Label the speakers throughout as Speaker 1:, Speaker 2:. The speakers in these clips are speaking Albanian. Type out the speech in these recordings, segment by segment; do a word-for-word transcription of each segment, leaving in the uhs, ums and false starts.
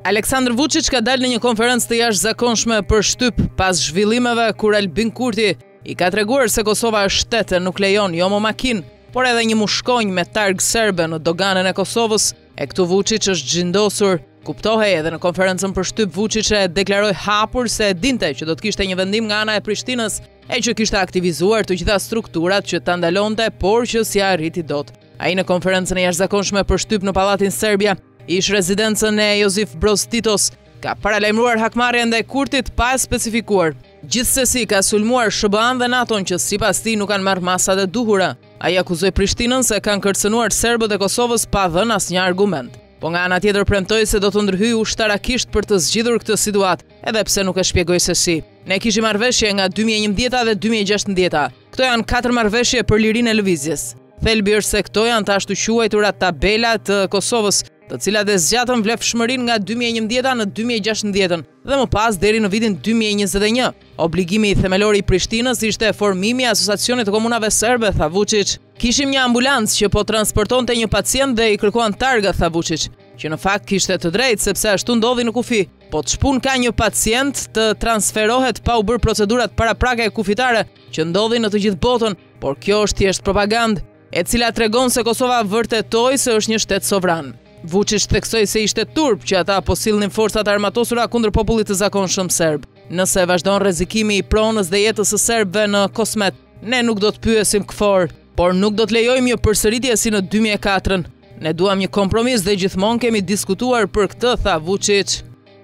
Speaker 1: Aleksandar Vučić ka dalë në një konferencë të jashtëzakonshme për shtyp pas zhvillimeve kur Albin Kurti i ka treguar se Kosova është shtet e nuk lejon jo më makinë, por edhe një mushkonjë me targ serbe në doganën e Kosovës. E këtu Vučić është gjindosur. Kuptohej edhe në konferencën për shtyp Vučić e deklaroi hapur se e dinte që do të kishte një vendim nga ana e Prishtinës e që kishte aktivizuar të gjitha strukturat që ta ndalonte, por që si arriti dot. Ai në konferencën e jashtëzakonshme për shtyp në pallatin Serbia ish rezidencën e Josip Broz Titos ka paralajmëruar hakmarrjen ndaj Kurtit pa e specifikuar. Gjithsesi ka sulmuar S B A-n dhe NATO-n që sipas tij nuk kanë marrë masat e duhura. Ai akuzoi Prishtinën se kanë kërcënuar serbët e Kosovës pa dhënë asnjë argument. Po nga ana tjetër premtoi se do të ndërhyjë ushtarakisht për të zgjidhur këtë situatë, edhe pse nuk e shpjegoi se si. Ne kishim marrëveshje nga dy mijë e njëmbëdhjetë dhe dy mijë e gjashtëmbëdhjetë. Këto janë katër marrëveshje për lirinë e lëvizjes. Thelbi është se këto janë të ashtu quajtura tabela të Kosovës, të cilat e zgjatën vlefshmërinë nga dy mijë e njëmbëdhjetë në dy mijë e gjashtëmbëdhjetë dhe më pas deri në vitin dy mijë e njëzet e një. Obligimi themelor i Prishtinës ishte formimi i Asociacionit të Komunave Serbe, tha Vučić. Kishim një ambulancë që po transportonte një pacient dhe i kërkuan targa, tha Vučić, që në fakt kishte të drejtë sepse ashtu ndodhi në kufi. Po të shpun ka një pacient të transferohet pa u bërë procedurat paraprake e kufitare që ndodhi në të gjithë botën, por kjo është thjesht propagandë, e cila tregon se Kosova vërtetoi se është një shtet sovran. Vučić theksoi se ishte turp që ata po sillnin forcat armatosura kundër popullit të zakonshëm serb. Nëse vazhdon rrezikimi i pronës dhe jetës së serbëve në Kosmet, ne nuk do të pyesim kfor, por nuk do të lejojmë një përsëritje si në dy mijë e katër. Ne duam një kompromis dhe gjithmonë kemi diskutuar për këtë, tha Vučić.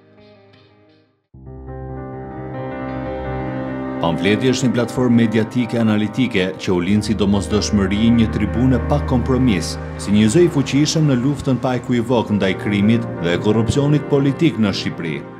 Speaker 2: Pamfleti është një platformë mediatike analitike që u lind si domosdoshmëri një tribune pa kompromis, si një zë i fuqishëm në luftën pa ekuivok ndaj krimit dhe korrupsionit politik në Shqipëri.